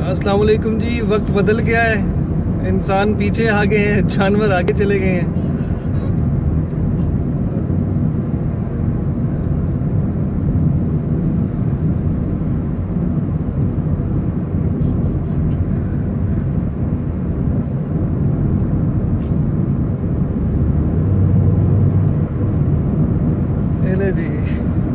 अस्सलाम वालेकुम जी। वक्त बदल गया है, इंसान पीछे आ गए हैं, जानवर आगे चले गए हैं। जी